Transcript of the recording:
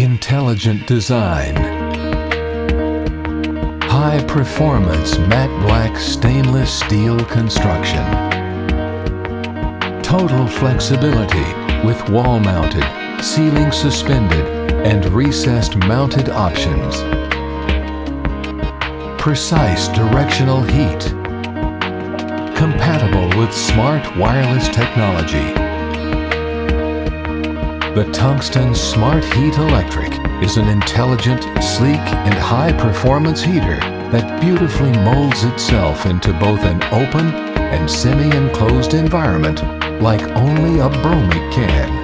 Intelligent design. High-performance matte black stainless steel construction. Total flexibility with wall-mounted, ceiling suspended, and recessed mounted options. Precise directional heat. Compatible with smart wireless technology. The Tungsten Smart-Heat Electric is an intelligent, sleek, and high-performance heater that beautifully molds itself into both an open and semi-enclosed environment like only a Bromic can.